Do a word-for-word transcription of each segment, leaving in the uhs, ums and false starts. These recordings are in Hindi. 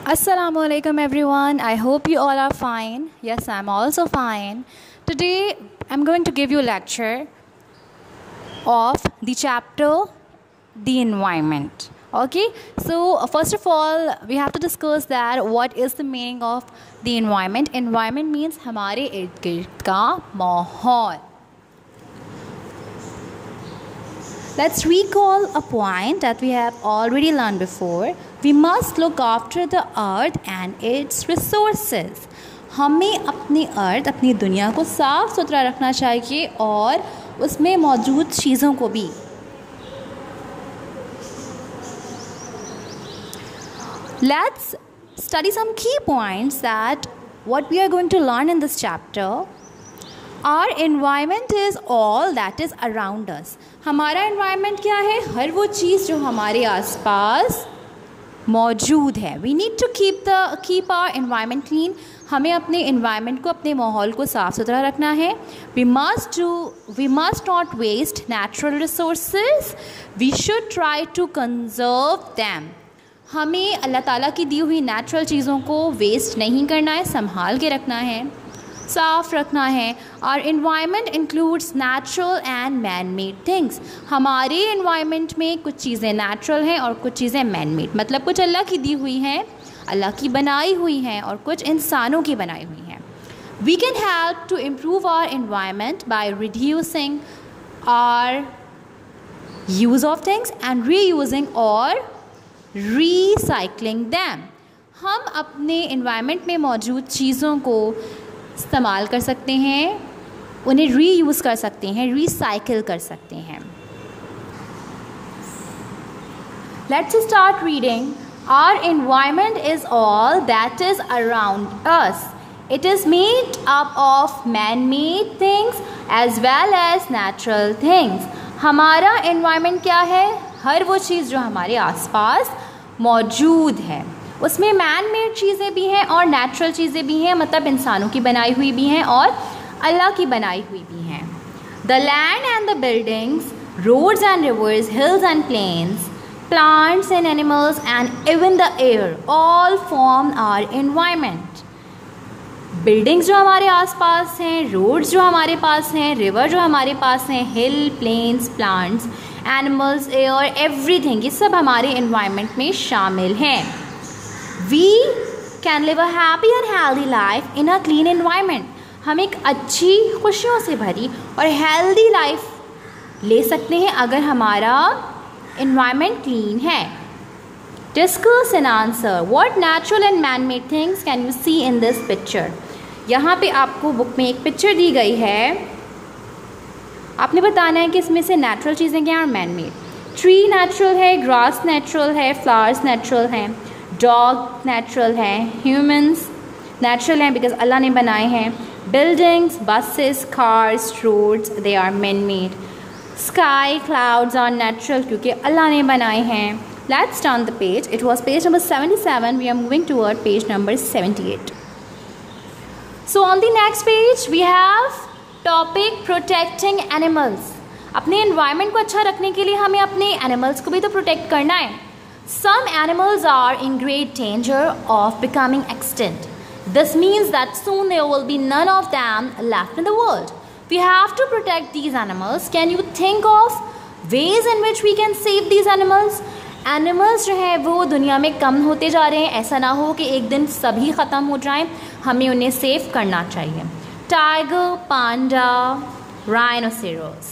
Assalamu alaikum everyone. I hope you all are fine. Yes, I'm also fine. Today I'm going to give you a lecture of the chapter the environment. Okay, so first of all we have to discuss that what is the meaning of the environment. Environment means हमारे इर्द गिर्द का माहौल. Let's recall a point that we have already learned before. We must look after the earth and its resources. हमें अपनी अर्थ अपनी दुनिया को साफ़ सुथरा रखना चाहिए और उसमें मौजूद चीज़ों को भी. Let's study some key points that what we are going to learn in this chapter. Our environment is all that is around us. हमारा environment क्या है? हर वो चीज़ जो हमारे आसपास मौजूद है. We need to keep the keep our environment clean. हमें अपने environment को अपने माहौल को साफ़ सुथरा रखना है. We must do we must not waste natural resources. We should try to conserve them. हमें अल्लाह ताला की दी हुई नेचुरल चीज़ों को वेस्ट नहीं करना है, संभाल के रखना है, साफ़ रखना है. Our environment includes natural and man-made things. हमारे environment में कुछ चीज़ें natural हैं और कुछ चीज़ें man-made, मतलब कुछ अल्लाह की दी हुई हैं, अल्लाह की बनाई हुई हैं और कुछ इंसानों की बनाई हुई हैं. We can help to improve our environment by reducing our use of things and reusing or recycling them. हम अपने environment में मौजूद चीज़ों को इस्तेमाल कर सकते हैं, उन्हें रीयूज़ कर सकते हैं, रिसाइकिल कर सकते हैं. Let's start reading. Our environment is all that is around us. It is made up of man-made things as well as natural things. हमारा environment क्या है? हर वो चीज़ जो हमारे आसपास मौजूद है, उसमें मैन मेड चीज़ें भी हैं और नेचुरल चीज़ें भी हैं, मतलब इंसानों की बनाई हुई भी हैं और अल्लाह की बनाई हुई भी हैं. The land and the buildings, roads and rivers, hills and plains, plants and animals and even the air all form our environment. Buildings जो हमारे आसपास हैं, रोड्स जो हमारे पास हैं, रिवर जो हमारे पास हैं, hill, plains, plants, animals, air, everything, ये सब हमारे एनवायरनमेंट में शामिल हैं. We can live a happy and healthy life in a clean environment. हम एक अच्छी, खुशियों से भरी और हेल्दी लाइफ ले सकते हैं अगर हमारा environment clean है. Discuss and answer. What natural and man-made things can you see in this picture? यहाँ पे आपको बुक में एक पिक्चर दी गई है. आपने बताना है कि इसमें से नेचुरल चीज़ें क्या हैं और मैन मेड. ट्री नेचुरल है, ग्रास नेचुरल है, फ्लावर्स नेचुरल हैं, डॉग नेचुरल है, ह्यूमंस नेचुरल हैं बिकॉज अल्लाह ने बनाए हैं, buildings, buses, cars, roads, they are man made, sky, clouds are natural क्योंकि अल्लाह ने बनाए हैं. Let's turn the page. It was page number seventy seven. We are moving toward page number seventy eight. So on the next page we have topic protecting animals. अपने एनवायरनमेंट को अच्छा रखने के लिए हमें अपने एनिमल्स को भी तो प्रोटेक्ट करना है. Some animals are in great danger of becoming extinct. This means that soon there will be none of them left in the world. We have to protect these animals. Can you think of ways in which we can save these animals? Animals जो है वो दुनिया में कम होते जा रहे हैं. ऐसा ना हो कि एक दिन सभी ख़त्म हो जाएं. हमें उन्हें सेव करना चाहिए. Tiger, panda, rhinoceros.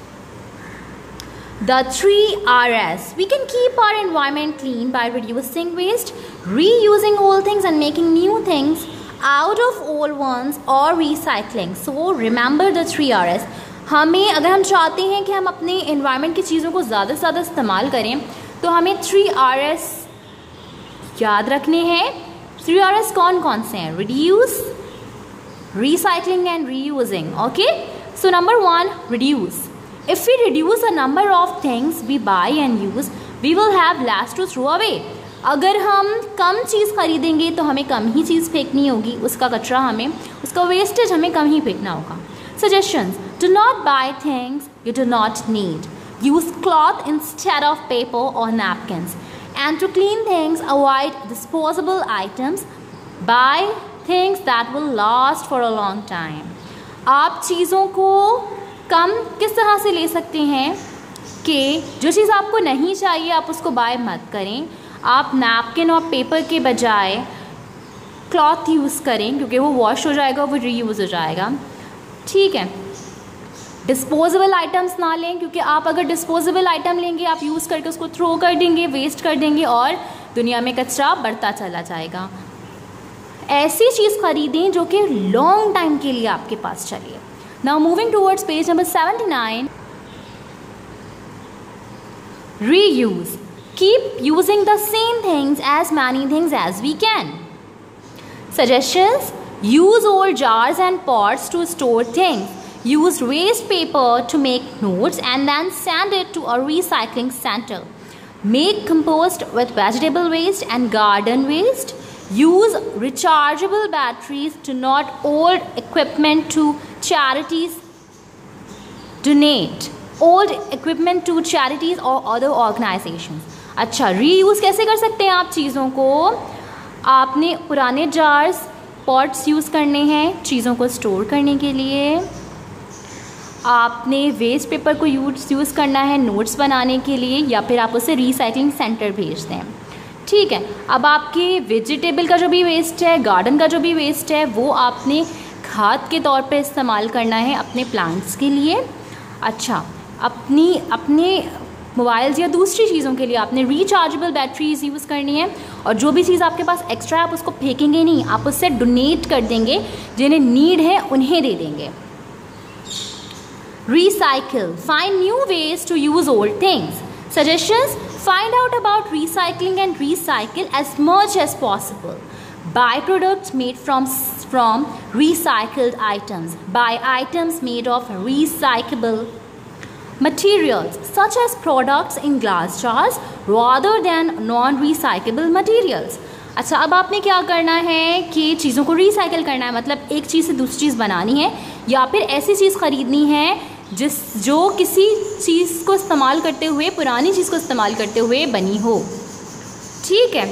The three R's. We can keep our environment clean by reducing waste, reusing old things and making new things out of old ones or recycling. So remember the three R's. हमें अगर हम चाहते हैं कि हम अपने environment की चीज़ों को ज़्यादा से ज़्यादा इस्तेमाल करें तो हमें three R's याद रखने हैं. three R's कौन कौन से हैं? Reduce, recycling and reusing. Okay? So number one, reduce. If we reduce the number of things we buy and use, we will have less to throw away. अगर हम कम चीज़ खरीदेंगे तो हमें कम ही चीज़ फेंकनी होगी, उसका कचरा हमें, उसका वेस्टेज हमें कम ही फेंकना होगा. Suggestions. Do not buy things you do not need. Use cloth instead of paper or napkins. And to clean things, avoid disposable items. Buy things that will last for a long time. आप चीज़ों को कम किस तरह से ले सकते हैं कि जो चीज़ आपको नहीं चाहिए आप उसको बाय मत करें. आप नैपकिन और पेपर के बजाय क्लॉथ यूज़ करें क्योंकि वो वॉश हो जाएगा, वो रीयूज़ हो जाएगा. ठीक है. डिस्पोजेबल आइटम्स ना लें क्योंकि आप अगर डिस्पोजेबल आइटम लेंगे आप यूज़ करके उसको थ्रो कर देंगे, वेस्ट कर देंगे और दुनिया में कचरा बढ़ता चला जाएगा. ऐसी चीज़ खरीदें जो कि लॉन्ग टाइम के लिए आपके पास चले. Now moving towards page number seventy nine. Reuse. Keep using the same things as many things as we can. Suggestions: use old jars and pots to store things. Use waste paper to make notes and then send it to a recycling center. Make compost with vegetable waste and garden waste. Use rechargeable batteries to not old equipment to charities. Donate old equipment to charities or other organizations. अच्छा, रीयूज़ कैसे कर सकते हैं आप चीज़ों को? आपने पुराने जार्स, पॉट्स यूज़ करने हैं चीज़ों को स्टोर करने के लिए. आपने वेस्ट पेपर को यूज यूज़ करना है नोट्स बनाने के लिए, या फिर आप उसे रिसाइकलिंग सेंटर भेज दें. ठीक है. अब आपके वेजिटेबल का जो भी वेस्ट है, गार्डन का जो भी वेस्ट है, वो आपने खाद के तौर पे इस्तेमाल करना है अपने प्लांट्स के लिए. अच्छा, अपनी अपने मोबाइल्स या दूसरी चीज़ों के लिए आपने रिचार्जेबल बैटरीज यूज़ करनी है. और जो भी चीज़ आपके पास एक्स्ट्रा है आप उसको फेंकेंगे नहीं, आप उससे डोनेट कर देंगे. जिन्हें नीड है उन्हें दे देंगे. Recycle. Find new ways to use old things. Suggestions: find out about recycling and recycle as much as possible. Buy products made from from recycled items. Buy items made of recyclable materials such as products in glass jars rather than non-recyclable materials. अच्छा, अब आपने क्या करना है कि चीज़ों को रिसाइकिल करना है. मतलब एक चीज़ से दूसरी चीज़ बनानी है या फिर ऐसी चीज़ ख़रीदनी है जिस जो किसी चीज़ को इस्तेमाल करते हुए, पुरानी चीज़ को इस्तेमाल करते हुए बनी हो. ठीक है.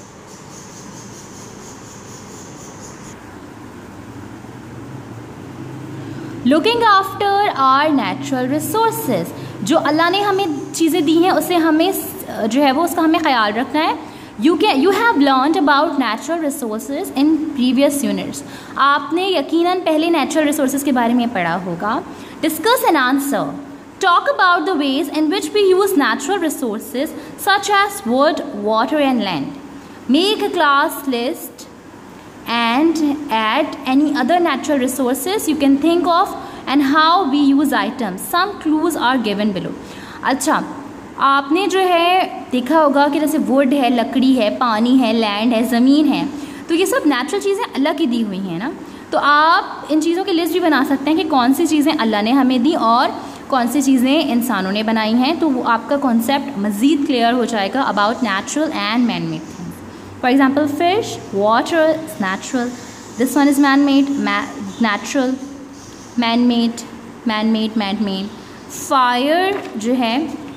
Looking after our natural resources. जो अल्लाह ने हमें चीज़ें दी हैं उसे हमें जो है वो उसका हमें ख्याल रखना है. You can you have learned about natural resources in previous units. आपने यकीनन पहले नेचुरल रिसोर्सेज के बारे में पढ़ा होगा. Discuss and answer. Talk about the ways in which we use natural resources such as wood, water and land. Make a class list and add any other natural resources you can think of and how we use items. Some clues are given below. अच्छा, आपने जो है देखा होगा कि जैसे वुड है, लकड़ी है, पानी है, लैंड है, ज़मीन है, तो ये सब नेचुरल चीज़ें अल्लाह की दी हुई हैं ना. तो आप इन चीज़ों की लिस्ट भी बना सकते हैं कि कौन सी चीज़ें अल्लाह ने हमें दी और कौन सी चीज़ें इंसानों ने बनाई हैं. तो वो आपका कॉन्सेप्ट मज़ीद क्लियर हो जाएगा about natural and man made things. For example fish, water is natural, this one is man made, natural, man made, man made, man made. Fire जो है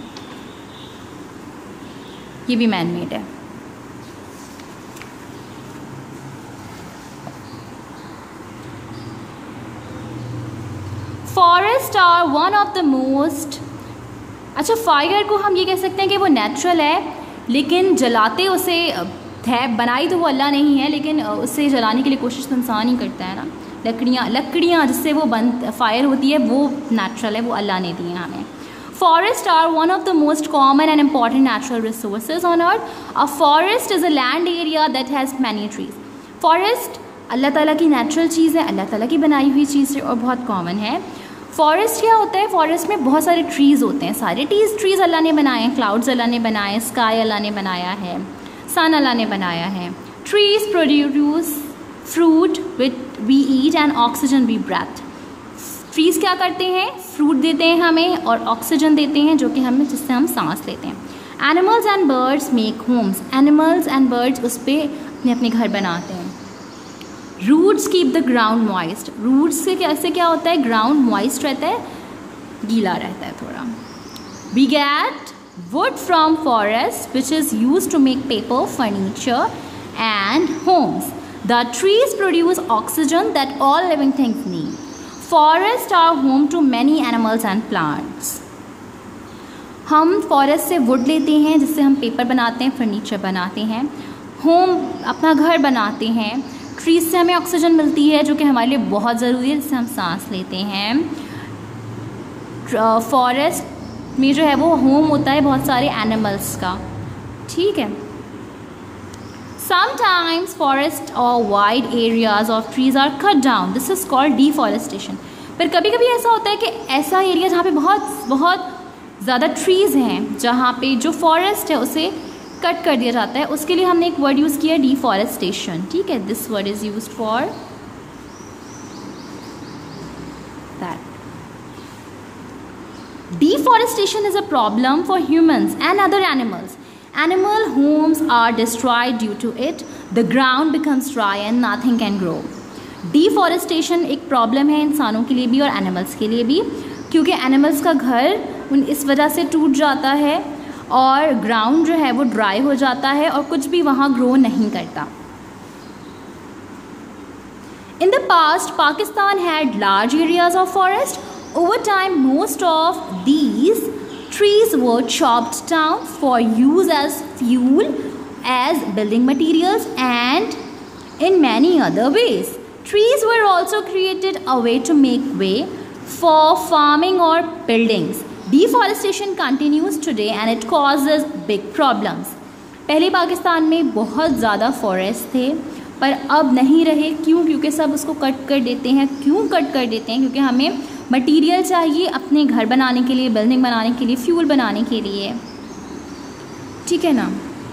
ये भी मैन मेड है. Forest are one of the most. अच्छा, फायर को हम ये कह सकते हैं कि वो नेचुरल है लेकिन जलाते उसे है, बनाई तो वो अल्लाह नहीं है लेकिन उससे जलाने के लिए कोशिश तो इंसान ही करता है ना. लकड़ियाँ लकड़ियाँ जिससे वो बन फायर होती है वो नेचुरल है, वो अल्लाह ने दी है हमें. Forest are one of the most common and important natural resources on earth. A forest is a land area that has many trees. Forest अल्लाह ताला की नेचुरल चीज़ है, अल्लाह ताला की बनाई हुई चीज़ है और बहुत कॉमन है. फॉरेस्ट क्या होता है? फॉरेस्ट में बहुत सारे ट्रीज़ होते हैं. सारे ट्रीज ट्रीज़ अल्लाह ने बनाए हैं. क्लाउड्स अल्लाह ने बनाए हैं, स्काई अल्लाह ने बनाया है, सन अल्लाह ने बनाया है. Trees produce fruit which we eat and oxygen we breathe. Trees क्या करते हैं? फ्रूट देते हैं हमें और ऑक्सीजन देते हैं जो कि हमें जिससे हम सांस लेते हैं. Animals and birds make homes. Animals and birds उस पर अपने अपने घर बनाते हैं. Roots keep the ground moist. Roots से कैसे क्या होता है? ग्राउंड मॉइस्ट रहता है, गीला रहता है थोड़ा. We get wood from forest which is used to make paper, furniture and homes. The trees produce oxygen that all living things need. Forests are home to many animals and plants. हम फॉरेस्ट से वुड लेते हैं जिससे हम पेपर बनाते हैं, फर्नीचर बनाते हैं, होम अपना घर बनाते हैं. ट्रीज से हमें ऑक्सीजन मिलती है जो कि हमारे लिए बहुत ज़रूरी है, जिससे हम सांस लेते हैं. फॉरेस्ट में जो है वो होम होता है बहुत सारे एनिमल्स का. ठीक है. Sometimes forest or wide areas of trees are cut down. This is called deforestation. पर कभी कभी ऐसा होता है कि ऐसा एरिया जहाँ पे बहुत बहुत ज़्यादा ट्रीज़ हैं, जहाँ पे जो फॉरेस्ट है उसे कट कर दिया जाता है, उसके लिए हमने एक वर्ड यूज़ किया डिफॉरेस्टेशन. ठीक है. This word is used for that. Deforestation is a problem for humans and other animals. Animal homes are destroyed due to it. The ground becomes dry and nothing can grow. Deforestation एक प्रॉब्लम है इंसानों के लिए भी और एनिमल्स के लिए भी, क्योंकि एनिमल्स का घर उन इस वजह से टूट जाता है और ग्राउंड जो है वो ड्राई हो जाता है और कुछ भी वहाँ ग्रो नहीं करता. In the past, Pakistan had large areas of forest. Over time, most of these trees were chopped down for use as fuel, as building materials, and in many other ways. Trees were also created a way to make way for farming or buildings. Deforestation continues today and it causes big problems. पहले पाकिस्तान में बहुत ज़्यादा फॉरेस्ट थे पर अब नहीं रहे. क्यों? क्योंकि सब उसको कट कर देते हैं. क्यों कट कर देते हैं? क्योंकि हमें मटेरियल चाहिए अपने घर बनाने के लिए, बिल्डिंग बनाने के लिए, फ्यूल बनाने के लिए. ठीक है ना.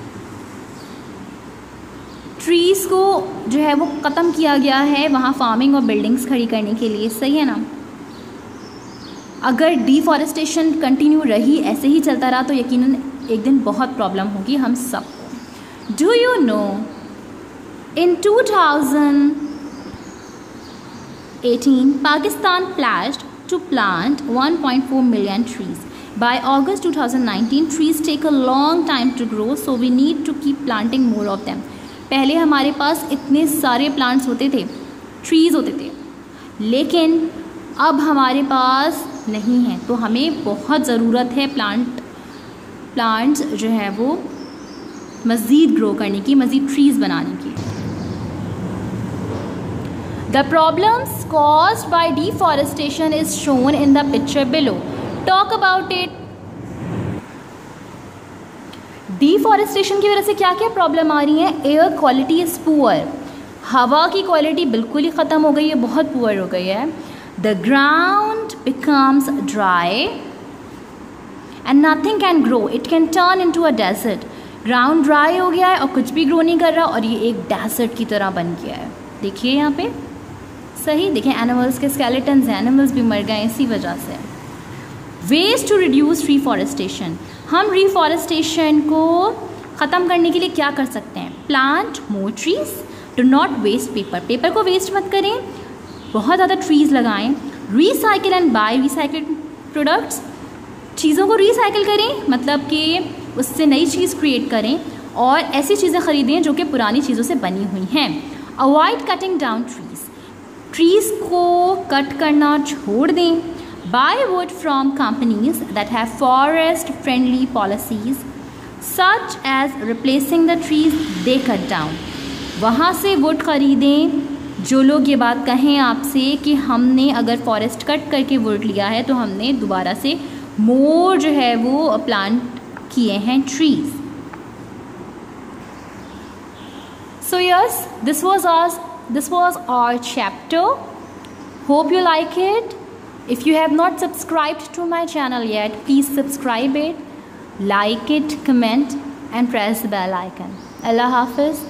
ट्रीज़ को जो है वो ख़त्म किया गया है वहाँ फार्मिंग और बिल्डिंग्स खड़ी करने के लिए. सही है ना. अगर डिफॉरेस्टेशन कंटिन्यू रही, ऐसे ही चलता रहा, तो यकीनन एक दिन बहुत प्रॉब्लम होगी हम सबको. Do you know in two thousand eighteen, Pakistan pledged to plant one point four million trees. By August twenty nineteen, trees take a long time to grow, so we need to keep planting more of them. पहले हमारे पास इतने सारे प्लांट्स होते थे, ट्रीज़ होते थे, लेकिन अब हमारे पास नहीं है, तो हमें बहुत ज़रूरत है प्लांट प्लांट्स जो है वो मज़ीद ग्रो करने की, मज़ीद ट्रीज़ बनाने की. The problems caused by deforestation is shown in the picture below. Talk about it. Deforestation की वजह से क्या क्या प्रॉब्लम आ रही है? Air quality is poor. हवा की क्वालिटी बिल्कुल ही ख़त्म हो गई है, बहुत पुअर हो गई है. The ground becomes dry and nothing can grow. It can turn into a desert. Ground dry हो गया है और कुछ भी ग्रो नहीं कर रहा और ये एक डेजर्ट की तरह बन गया है. देखिए यहाँ पे सही, देखें एनिमल्स के स्केलेटन्स हैं, एनिमल्स भी मर गए इसी वजह से. Ways to reduce reforestation. हम रिफॉरेस्टेशन को ख़त्म करने के लिए क्या कर सकते हैं? Plant more trees. Do not waste paper. Paper को वेस्ट मत करें, बहुत ज़्यादा ट्रीज़ लगाएं. Recycle and buy recycled products. चीज़ों को रिसाइकिल करें, मतलब कि उससे नई चीज़ क्रिएट करें और ऐसी चीज़ें ख़रीदें जो कि पुरानी चीज़ों से बनी हुई हैं. Avoid cutting down trees. Trees को कट करना छोड़ दें. Buy wood from companies that have forest friendly policies such as replacing the trees they cut down. वहाँ से वुड ख़रीदें जो लोग ये बात कहें आपसे कि हमने अगर फॉरेस्ट कट करके वुड लिया है तो हमने दोबारा से मोर जो है वो प्लांट किए हैं trees. So yes, this was our This was our chapter. Hope you like it. If you have not subscribed to my channel yet, please subscribe it, like it, comment and press the bell icon. Allah Hafiz.